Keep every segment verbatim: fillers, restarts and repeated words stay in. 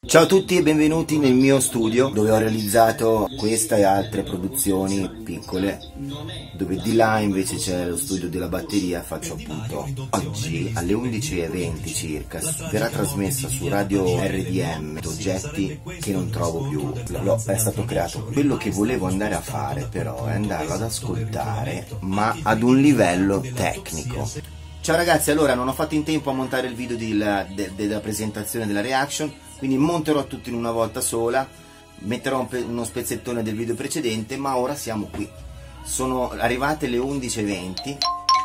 Ciao a tutti e benvenuti nel mio studio dove ho realizzato questa e altre produzioni piccole, dove di là invece c'è lo studio della batteria. Faccio appunto oggi alle undici e venti circa verrà trasmessa su Radio R D M Oggetti che non trovo più. L'ho, è stato creato. Quello che volevo andare a fare però è andarlo ad ascoltare, ma ad un livello tecnico. Ciao ragazzi, allora non ho fatto in tempo a montare il video della, de, della presentazione della reaction, quindi monterò tutto in una volta sola, metterò un pe uno spezzettone del video precedente, ma ora siamo qui. Sono arrivate le undici e venti.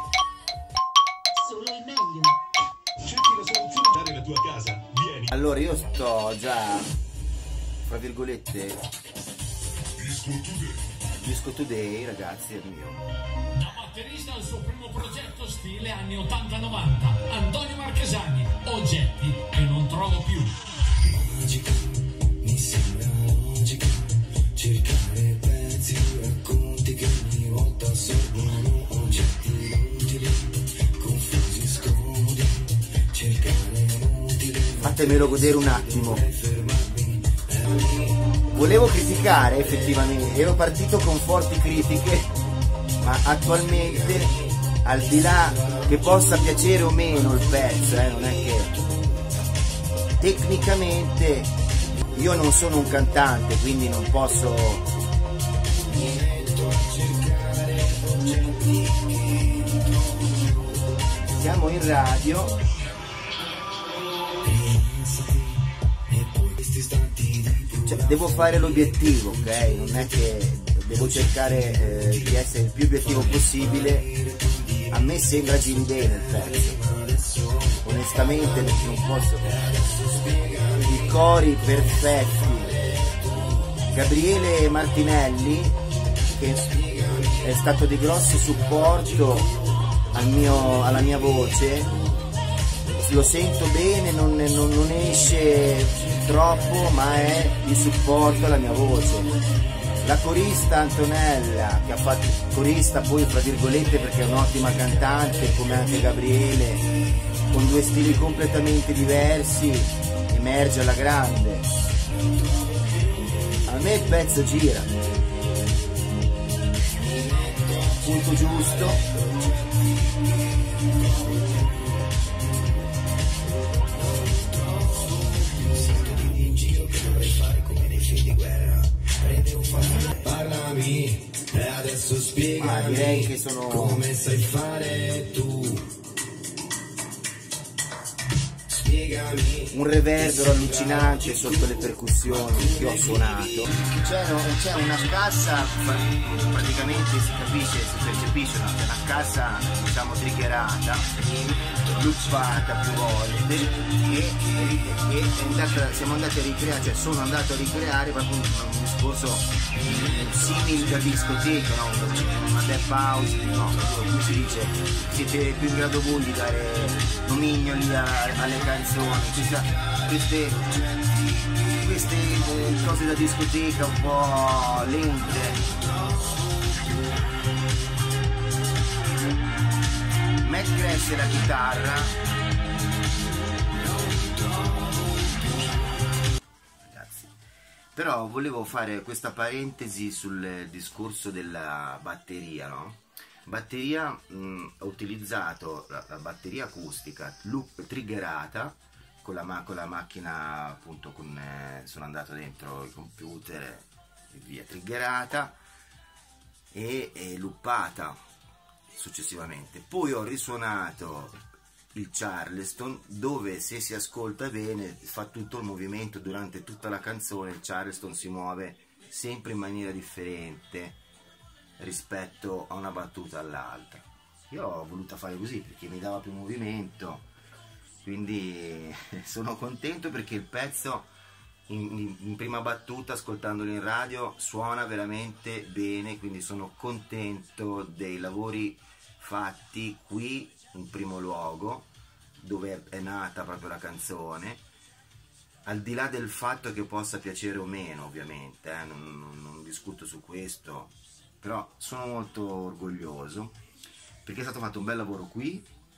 Solo il meglio. Cerchi la soluzione dare la tua casa. Vieni. Allora io sto già, fra virgolette, Disco Today. Disco Today, ragazzi, è mio. Da batterista al suo primo progetto stile anni ottanta novanta, Antonio Marchesani, Oggetti che non trovo più. Magica, mi sembra logica, cercare pezzi, racconti che ogni volta sorgono, oggetti utili, confusi, scomodi, cercare utili. Fatemelo godere un attimo. Volevo criticare effettivamente, ero partito con forti critiche, ma attualmente, al di là che possa piacere o meno il pezzo, eh, non è che tecnicamente io non sono un cantante, quindi non posso siamo in radio, cioè, devo fare l'obiettivo, ok? Non è che devo cercare eh, di essere il più obiettivo possibile. A me sembra giri bene il pezzo, onestamente non posso. I cori perfetti, Gabriele Martinelli che è stato di grosso supporto al mio, alla mia voce, lo sento bene, non, non, non esce troppo, ma è di supporto alla mia voce. La corista Antonella, che ha fatto corista poi fra virgolette perché è un'ottima cantante, come anche Gabriele, con due stili completamente diversi, emerge alla grande. A me il pezzo gira, punto giusto. Parlami e adesso spiegami, ah, direi che sono come sai fare tu. Spiegami. Un reverbero allucinante sotto le percussioni che ho suonato. C'è una cassa, praticamente si capisce, si percepisce una, una cassa, diciamo, triggerata, loopata più volte, e, e, e è andata, siamo andati a ricreare, cioè sono andato a ricreare proprio un, un discorso simile da discoteca, no? Una death house, no, come si dice, siete più in grado voi di dare nomignoli a, alle canzoni, questa, queste, queste cose da discoteca un po' lente. Matt Grass e la chitarra, ragazzi. Però volevo fare questa parentesi sul discorso della batteria, no? Batteria, mh, ho utilizzato la, la batteria acustica loop triggerata con la, ma con la macchina, appunto, con, eh, sono andato dentro il computer e via, triggerata e, e loopata successivamente. Poi ho risuonato il Charleston, dove se si ascolta bene fa tutto il movimento durante tutta la canzone. Il Charleston si muove sempre in maniera differente rispetto a una battuta all'altra. Io ho voluto fare così perché mi dava più movimento, quindi sono contento perché il pezzo in, in, in prima battuta, ascoltandolo in radio, suona veramente bene, quindi sono contento dei lavori fatti qui in primo luogo, dove è nata proprio la canzone, al di là del fatto che possa piacere o meno, ovviamente, eh, non, non, non discuto su questo, però sono molto orgoglioso perché è stato fatto un bel lavoro qui,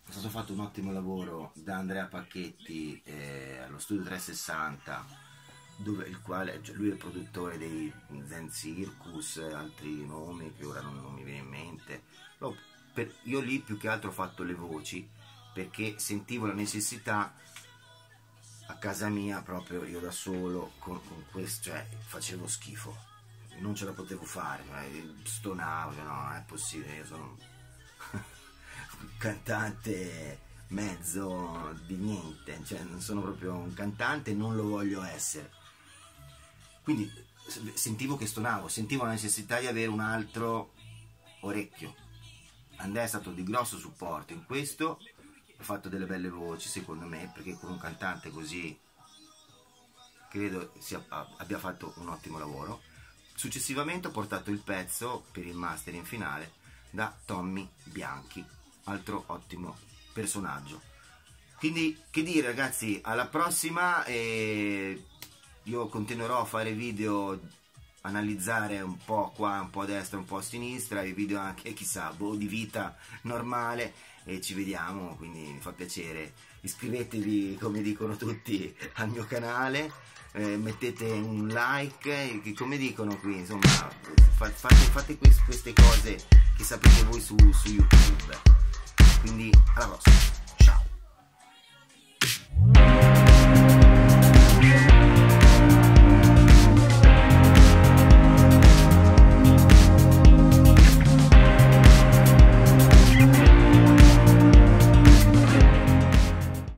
è stato fatto un ottimo lavoro da Andrea Pacchetti eh, allo studio trecentosessanta, dove il quale cioè lui è il produttore dei Zen Circus, altri nomi che ora non, non mi viene in mente. No, per, io lì più che altro ho fatto le voci perché sentivo la necessità a casa mia, proprio io da solo, con, con questo, cioè facevo schifo, non ce la potevo fare, cioè, stonavo, cioè, no, non è possibile, io sono un cantante mezzo di niente, cioè non sono proprio un cantante, non lo voglio essere. Quindi sentivo che stonavo, sentivo la necessità di avere un altro orecchio. Andrea è stato di grosso supporto in questo, ha fatto delle belle voci secondo me, perché con un cantante così credo sia, abbia fatto un ottimo lavoro. Successivamente ho portato il pezzo per il mastering finale da Tommy Bianchi, altro ottimo personaggio. Quindi che dire ragazzi, alla prossima, eh, io continuerò a fare video, analizzare un po' qua, un po' a destra, un po' a sinistra, i video anche chissà, boh, di vita normale, e ci vediamo, quindi mi fa piacere. Iscrivetevi, come dicono tutti, al mio canale, eh, mettete un like, eh, come dicono qui, insomma, fate, fate queste cose che sapete voi su, su YouTube. Quindi alla prossima.